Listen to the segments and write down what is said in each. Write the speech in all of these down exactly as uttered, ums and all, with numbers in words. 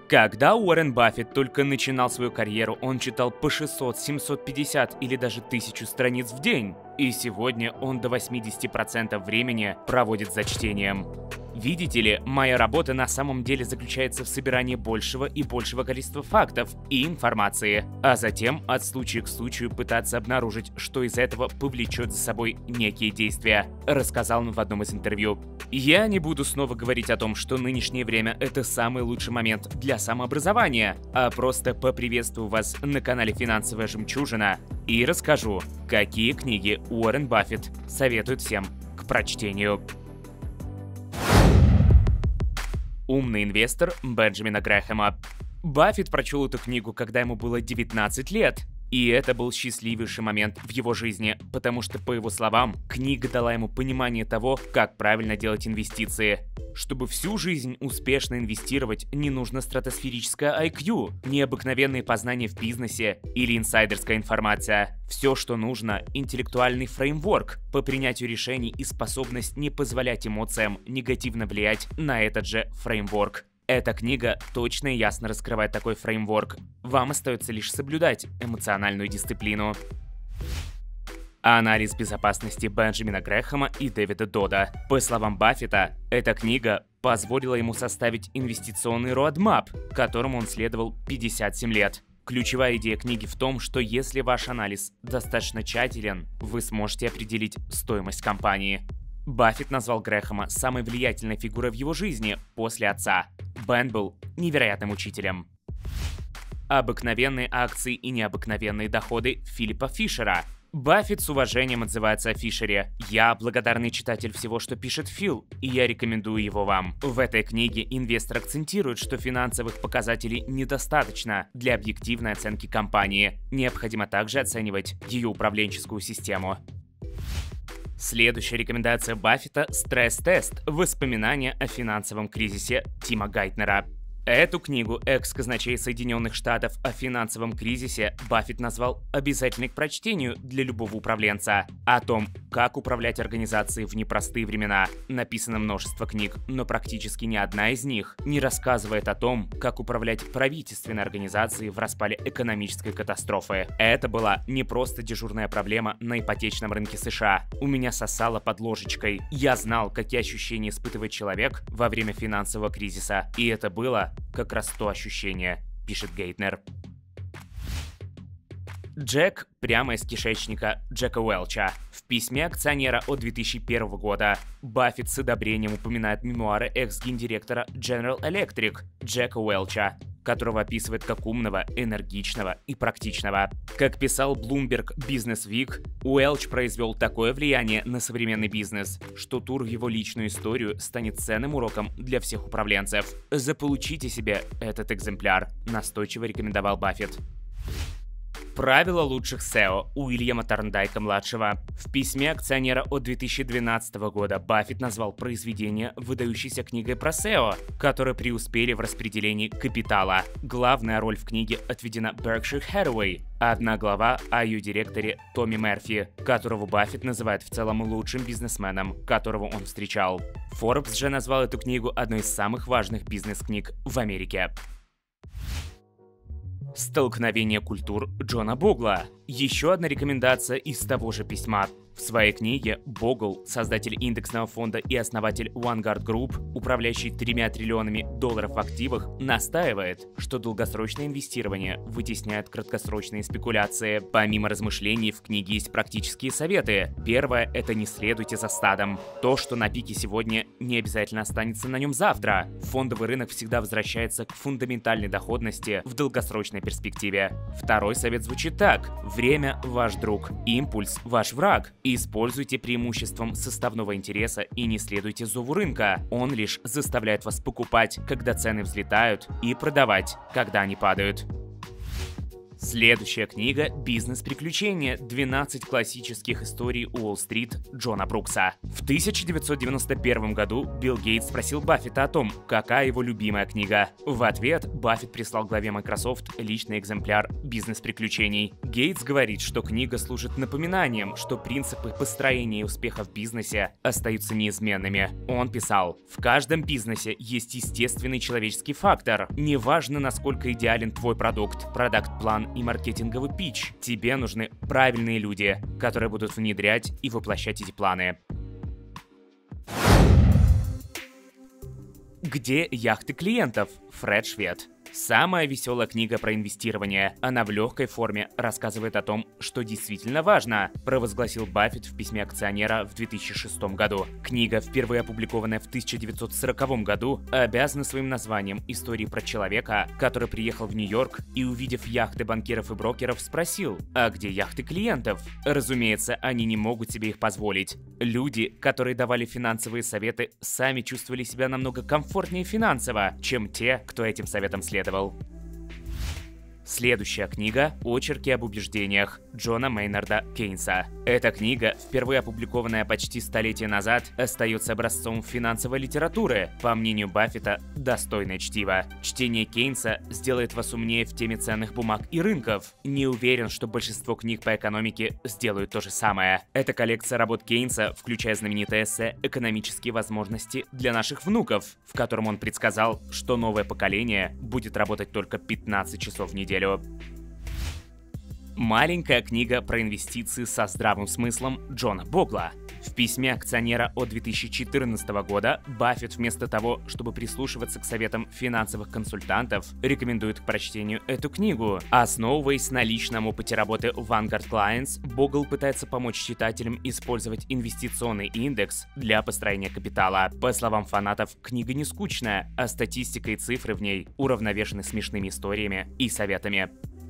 Когда Уоррен Баффет только начинал свою карьеру, он читал по шестьсот, семьсот пятьдесят или даже тысячу страниц в день. И сегодня он до восьмидесяти процентов времени проводит за чтением. Видите ли, моя работа на самом деле заключается в собирании большего и большего количества фактов и информации, а затем от случая к случаю пытаться обнаружить, что из этого повлечет за собой некие действия, рассказал он в одном из интервью. Я не буду снова говорить о том, что нынешнее время — это самый лучший момент для самообразования, а просто поприветствую вас на канале «Финансовая жемчужина» и расскажу, какие книги Уоррен Баффет советует всем к прочтению. «Умный инвестор» Бенджамина Грэхэма. Баффет прочел эту книгу, когда ему было девятнадцать лет. И это был счастливейший момент в его жизни, потому что, по его словам, книга дала ему понимание того, как правильно делать инвестиции. Чтобы всю жизнь успешно инвестировать, не нужно стратосферическое ай кью, необыкновенные познания в бизнесе или инсайдерская информация. Все, что нужно — интеллектуальный фреймворк по принятию решений и способность не позволять эмоциям негативно влиять на этот же фреймворк. Эта книга точно и ясно раскрывает такой фреймворк. Вам остается лишь соблюдать эмоциональную дисциплину. Анализ безопасности Бенджамина Грэхэма и Дэвида Дода. По словам Баффета, эта книга позволила ему составить инвестиционный роадмап, которому он следовал пятьдесят семь лет. Ключевая идея книги в том, что если ваш анализ достаточно тщателен, вы сможете определить стоимость компании. Баффет назвал Грэхэма самой влиятельной фигурой в его жизни после отца. Бен был невероятным учителем. Обыкновенные акции и необыкновенные доходы Филиппа Фишера. Баффет с уважением отзывается о Фишере. «Я благодарный читатель всего, что пишет Фил, и я рекомендую его вам». В этой книге инвестор акцентирует, что финансовых показателей недостаточно для объективной оценки компании. Необходимо также оценивать ее управленческую систему. Следующая рекомендация Баффета — «Стресс-тест. Воспоминания о финансовом кризисе» Тима Гайтнера. Эту книгу экс-казначей Соединенных Штатов о финансовом кризисе Баффет назвал обязательной к прочтению для любого управленца. О том, как управлять организацией в непростые времена, написано множество книг, но практически ни одна из них не рассказывает о том, как управлять правительственной организацией в распале экономической катастрофы. Это была не просто дежурная проблема на ипотечном рынке США. У меня сосало под ложечкой. Я знал, какие ощущения испытывает человек во время финансового кризиса, и это было как раз то ощущение, пишет Гейтнер. Джек прямо из кишечника Джека Уэлча. В письме акционера от две тысячи первого года Баффет с одобрением упоминает мемуары экс-гендиректора General Electric Джека Уэлча, которого описывает как умного, энергичного и практичного. Как писал Bloomberg Business Week, Уэлч произвел такое влияние на современный бизнес, что тур в его личную историю станет ценным уроком для всех управленцев. Заполучите себе этот экземпляр, настойчиво рекомендовал Баффет. Правила лучших сео Уильяма Торндайка-младшего. В письме акционера от две тысячи двенадцатого года Баффет назвал произведение выдающейся книгой про сео, которые преуспели в распределении капитала. Главная роль в книге отведена Berkshire Hathaway, а одна глава о ее директоре Томми Мерфи, которого Баффет называет в целом лучшим бизнесменом, которого он встречал. Forbes же назвал эту книгу одной из самых важных бизнес-книг в Америке. «Столкновение культур» Джона Богла. Еще одна рекомендация из того же письма. В своей книге Богл, создатель индексного фонда и основатель Vanguard Group, управляющий тремя триллионами долларов в активах, настаивает, что долгосрочное инвестирование вытесняет краткосрочные спекуляции. Помимо размышлений, в книге есть практические советы. Первое — это не следуйте за стадом. То, что на пике сегодня, не обязательно останется на нем завтра. Фондовый рынок всегда возвращается к фундаментальной доходности в долгосрочной перспективе. Второй совет звучит так: время — ваш друг, импульс — ваш враг. Используйте преимуществом составного интереса и не следуйте зову рынка. Он лишь заставляет вас покупать, когда цены взлетают, и продавать, когда они падают. Следующая книга «Бизнес-приключения. двенадцать классических историй Уолл-стрит» Джона Брукса. В тысяча девятьсот девяносто первом году Билл Гейтс спросил Баффета о том, какая его любимая книга. В ответ Баффет прислал главе Microsoft личный экземпляр «Бизнес-приключений». Гейтс говорит, что книга служит напоминанием, что принципы построения успеха в бизнесе остаются неизменными. Он писал: «В каждом бизнесе есть естественный человеческий фактор. Неважно, насколько идеален твой продукт, продакт-план и маркетинговый питч. Тебе нужны правильные люди, которые будут внедрять и воплощать эти планы». Где яхты клиентов? Фред Швед. Самая веселая книга про инвестирование. Она в легкой форме рассказывает о том, что действительно важно, провозгласил Баффет в письме акционера в две тысячи шестом году. Книга, впервые опубликованная в тысяча девятьсот сороковом году, обязана своим названием истории про человека, который приехал в Нью-Йорк и, увидев яхты банкиров и брокеров, спросил: а где яхты клиентов? Разумеется, они не могут себе их позволить. Люди, которые давали финансовые советы, сами чувствовали себя намного комфортнее финансово, чем те, кто этим советом следовал. Следующая книга «Очерки об убеждениях» Джона Мейнарда Кейнса. Эта книга, впервые опубликованная почти столетие назад, остается образцом финансовой литературы, по мнению Баффета, достойное чтиво. Чтение Кейнса сделает вас умнее в теме ценных бумаг и рынков. Не уверен, что большинство книг по экономике сделают то же самое. Эта коллекция работ Кейнса, включая знаменитое эссе «Экономические возможности для наших внуков», в котором он предсказал, что новое поколение будет работать только пятнадцать часов в неделю. Маленькая книга про инвестиции со здравым смыслом Джона Богла. В письме акционера от две тысячи четырнадцатого года Баффет вместо того, чтобы прислушиваться к советам финансовых консультантов, рекомендует к прочтению эту книгу. Основываясь на личном опыте работы Vanguard Clients, Богл пытается помочь читателям использовать инвестиционный индекс для построения капитала. По словам фанатов, книга не скучная, а статистика и цифры в ней уравновешены смешными историями и советами.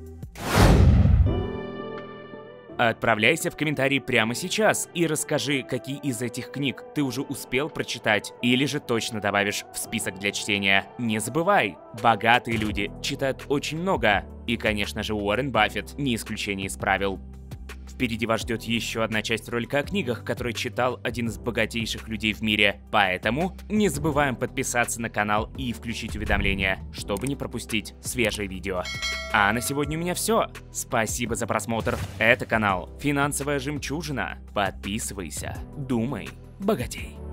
Отправляйся в комментарии прямо сейчас и расскажи, какие из этих книг ты уже успел прочитать или же точно добавишь в список для чтения. Не забывай, богатые люди читают очень много. И, конечно же, Уоррен Баффет не исключение из правил. Впереди вас ждет еще одна часть ролика о книгах, который читал один из богатейших людей в мире. Поэтому не забываем подписаться на канал и включить уведомления, чтобы не пропустить свежие видео. А на сегодня у меня все. Спасибо за просмотр. Это канал «Финансовая жемчужина». Подписывайся, думай, богатей.